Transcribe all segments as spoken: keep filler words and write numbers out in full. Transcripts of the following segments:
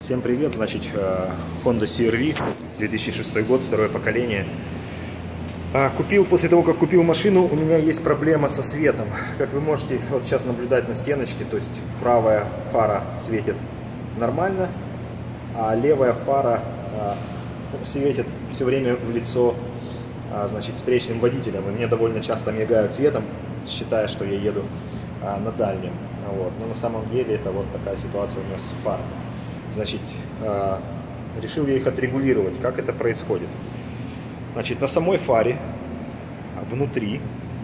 Всем привет, значит, Honda си эр ви, две тысячи шестой год, второе поколение. Купил, после того, как купил машину, у меня есть проблема со светом. Как вы можете вот сейчас наблюдать на стеночке, то есть правая фара светит нормально, а левая фара светит все время в лицо, значит, встречным водителям. И мне довольно часто мигают светом, считая, что я еду на дальнем. Вот. Но на самом деле это вот такая ситуация у меня с фарой. Значит, э, решил я их отрегулировать. Как это происходит? Значит, на самой фаре внутри,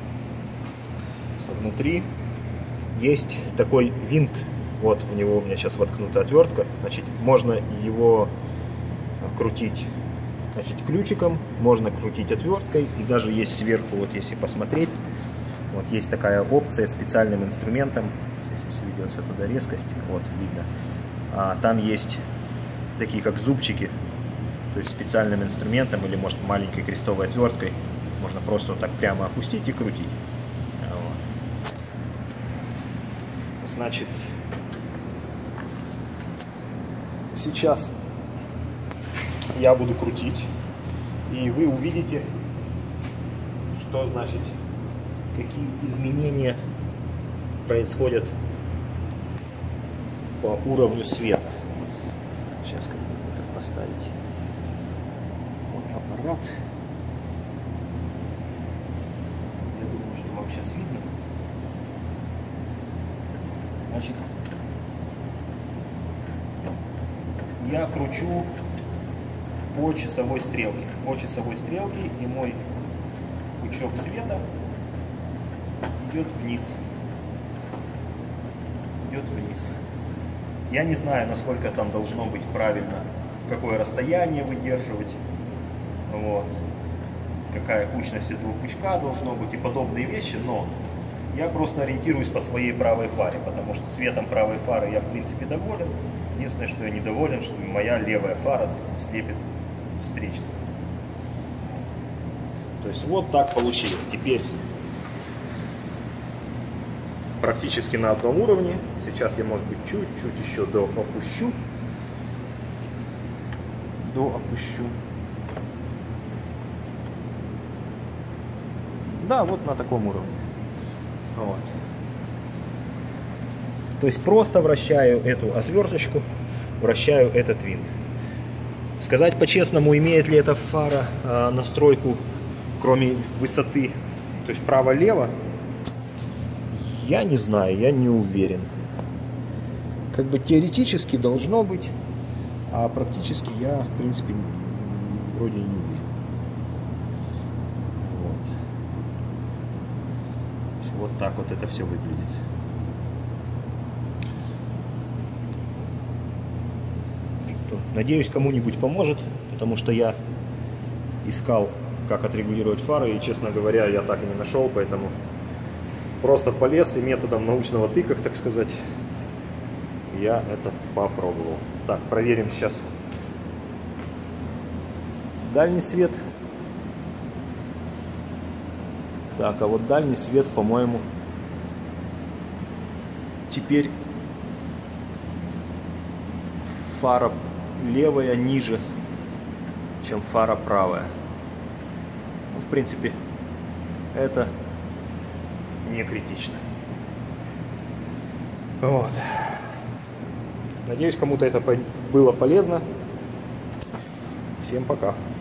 внутри есть такой винт. Вот в него у меня сейчас воткнута отвертка. Значит, можно его крутить, значит, ключиком, можно крутить отверткой. И даже есть сверху, вот если посмотреть, вот есть такая опция специальным инструментом. Если ведется туда резкость, вот видно. А там есть такие как зубчики, то есть специальным инструментом или может маленькой крестовой отверткой можно просто вот так прямо опустить и крутить. Вот. Значит, сейчас я буду крутить, и вы увидите, что значит, какие изменения происходят по уровню света. Сейчас как бы это поставить. Вот аппарат. Я думаю, что вам сейчас видно. Значит, я кручу по часовой стрелке. По часовой стрелке, и мой пучок света идет вниз. Идет вниз. Я не знаю, насколько там должно быть правильно, какое расстояние выдерживать, вот, какая кучность этого пучка должно быть и подобные вещи, но я просто ориентируюсь по своей правой фаре, потому что светом правой фары я в принципе доволен. Единственное, что я недоволен, что моя левая фара слепит встречную. То есть вот так получилось. Теперь практически на одном уровне. Сейчас я, может быть, чуть-чуть еще до опущу. До опущу. Да, вот на таком уровне. Вот. То есть просто вращаю эту отверточку, вращаю этот винт. Сказать по-честному, имеет ли эта фара э, настройку, кроме высоты, то есть право-лево, я не знаю, я не уверен. Как бы теоретически должно быть, а практически я, в принципе, вроде не вижу. Вот. Вот так вот это все выглядит. Что, надеюсь, кому-нибудь поможет, потому что я искал, как отрегулировать фары, и, честно говоря, я так и не нашел, поэтому просто полез и методом научного тыка, так сказать, я это попробовал. Так, проверим сейчас дальний свет. Так, а вот дальний свет, по-моему, теперь фара левая ниже, чем фара правая. Ну, в принципе, это не критично. Вот. Надеюсь, кому-то это было полезно. Всем пока.